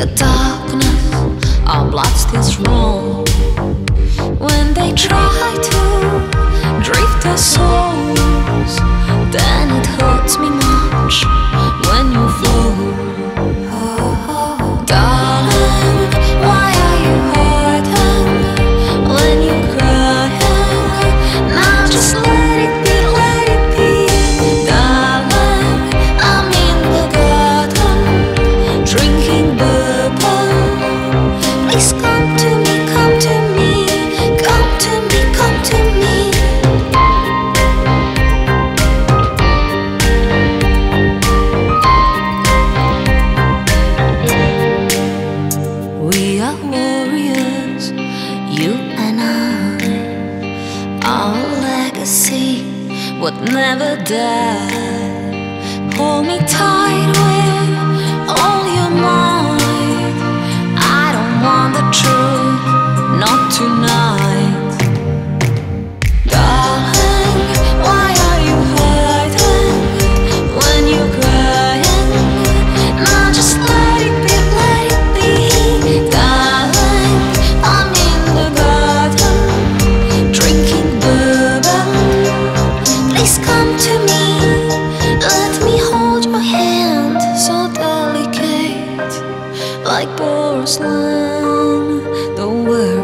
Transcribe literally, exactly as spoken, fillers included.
the darkness, our blood still wrong. When they try to drift our souls, then it hurts me much when you flow. Darling, why are you hurting when you're crying? Now just let it be, let it be. Darling, I'm in the garden, drinking bourbon. Please come to me, come to me, come to me, come to me. We are warriors, you and I. Our legacy would never die. Hold me tight with all your might. I don't want the truth, not tonight. Darling, why are you hiding when you're crying? Now just let it be, let it be. Darling, I'm in the garden, drinking bourbon. Please come to me, let me hold your hand, so delicate, like porcelain. The world